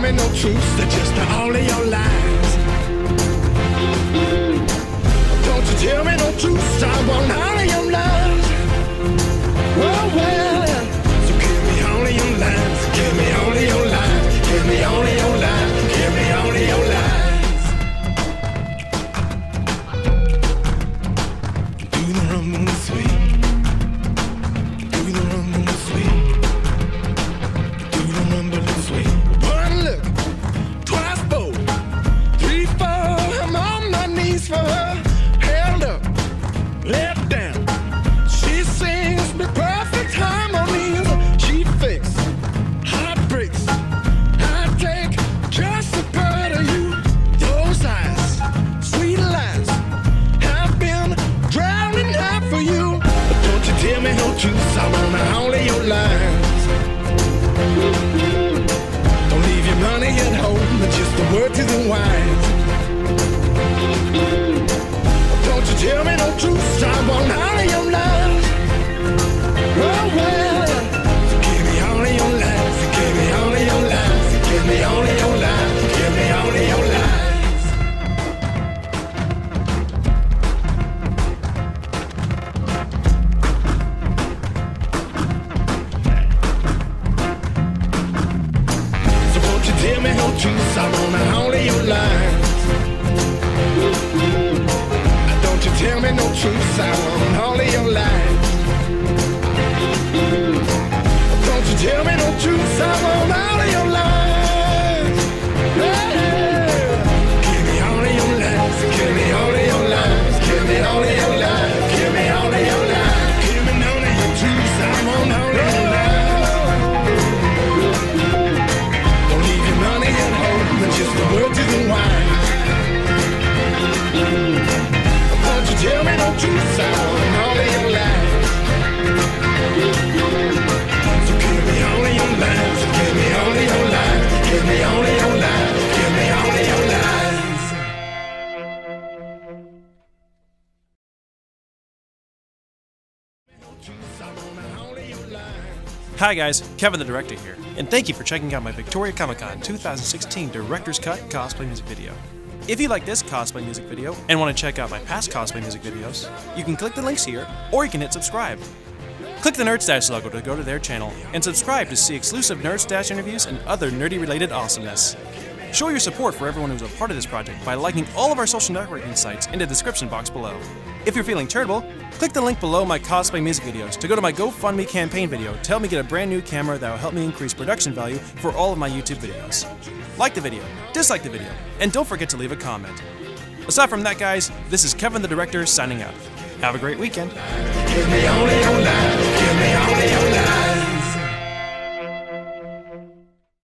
me no truth, they're just all of your lies. Don't you tell me no truth, I want all of your lies. Oh well, so give me all of your lies, give me all of your lies, give me all of your lies, give me all of your lies. Do the rum and the sweet, do the rum and the sweet, do the rum and the sweet. One look, twice four, 3, 4, I'm on my knees for her. Held up, left down. She sings me perfect harmonies. She fixes heartbreaks. I take just a part of you. Those eyes, sweet lies, have been drowning out for you. But don't you tell me no truth, I want all of your lies. Don't leave your money at home, it's just a word to the wise. Don't you tell me no truth, I want all of your lies. Oh well, so give me all of your lies, give me all of your lies, give me all of your lies, give me all of your lies. So won't you tell me no truth, I want all of your lies. Don't you tell me no truth, I want all of your lies. Don't you tell me no truth, I want all of your lies. Yeah. Give me all of your lies, give me all of your lies, give me all of your lies, give me all of your lies. Give me none of your truth, I want all of your lies. Don't leave your money at home, it's just a word to the wise. Don't you tell me no truth, I want all of your lies. So give me all of your lies, give me all of your lies, give me all of your lies, give me all of your lies. Hi guys, Kevin the Director here, and thank you for checking out my Victoria Comic Con 2016 Director's Cut cosplay music video. If you like this cosplay music video and want to check out my past cosplay music videos, you can click the links here, or you can hit subscribe. Click the Nerdstash logo to go to their channel, and subscribe to see exclusive Nerdstash interviews and other nerdy-related awesomeness. Show your support for everyone who's a part of this project by liking all of our social networking sites in the description box below. If you're feeling charitable, click the link below my cosplay music videos to go to my GoFundMe campaign video to help me get a brand new camera that will help me increase production value for all of my YouTube videos. Like the video, dislike the video, and don't forget to leave a comment. Aside from that guys, this is Kevin the Director signing out. Have a great weekend. Give me all of your lies, give me all of your lies.